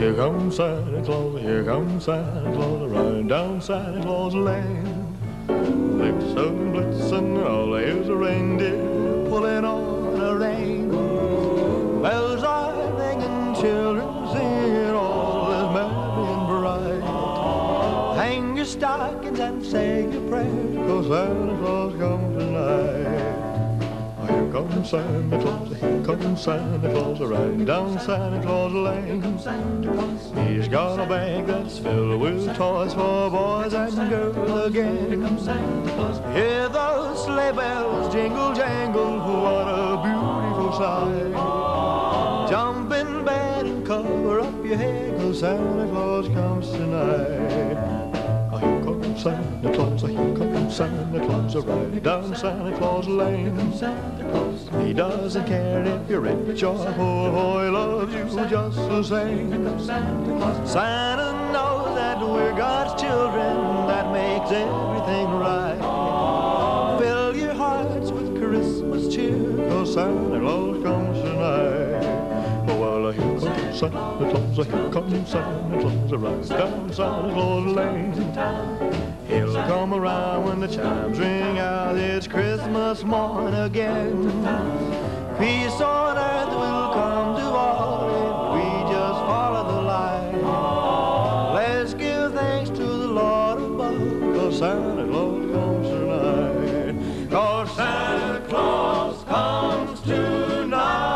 here comes Santa Claus, here comes Santa Claus, riding down Santa Claus Lane. Blitzen, blitzen, all here's a reindeer pulling on a rein. Bells are ringing, children singing, all is merry and bright. Hang your stockings and say your prayers, 'cause Santa Claus comes tonight. Here comes Santa Claus, here comes Santa Claus, riding down Santa Claus Lane. He's got a bag that's filled with toys for boys and girls again. Hear those sleigh bells jingle jangle, what a beautiful sight. Jump in bed and cover up your head, 'cause Santa Claus comes tonight. Here comes Santa Claus, here comes Santa Claus, riding down Santa Claus Lane. He doesn't care if you're rich or poor, for he loves you just the same. Santa knows that we're God's children, that makes everything right. Fill your hearts with Christmas cheer, 'cause Santa Claus comes tonight. Well, here comes Santa Claus, here comes Santa Claus, riding down Santa Claus Lane. He'll come around when the chimes ring out, it's Christmas morn again. Peace on earth will come to all if we just follow the line. Let's give thanks to the Lord above, 'cause Santa Claus comes tonight. 'Cause Santa Claus comes tonight.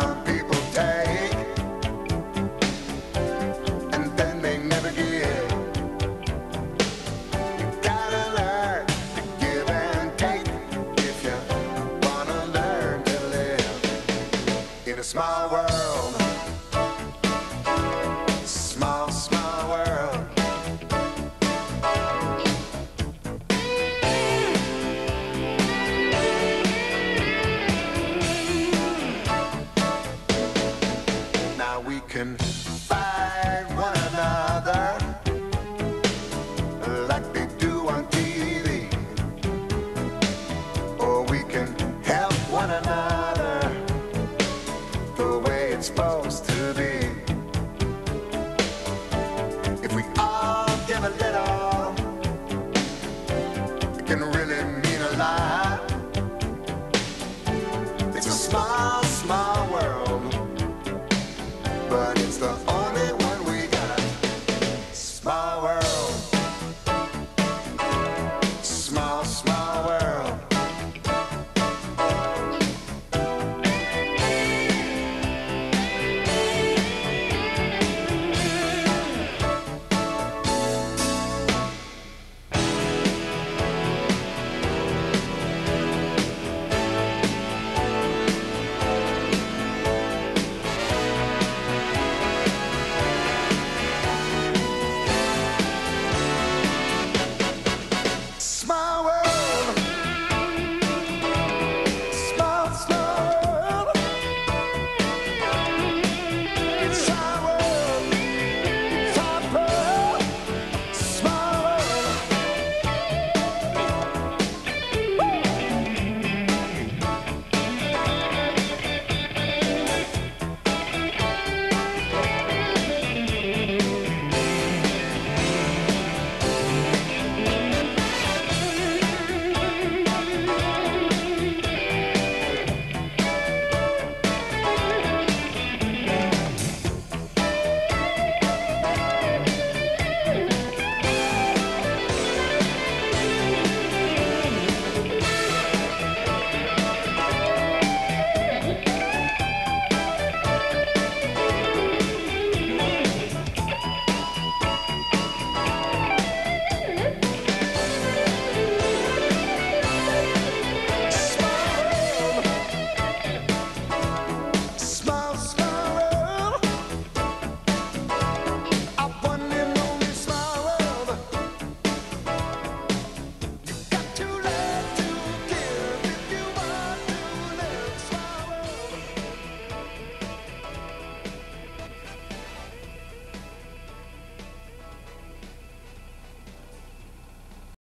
some people take, and then they never give. You gotta learn to give and take if you wanna learn to live in a small world. Small, small world. Now we can fight one another like they do on TV, or we can help one another the way it's supposed to be. If we all give a little, it can really mean a lot. It's a small, small world, but it's the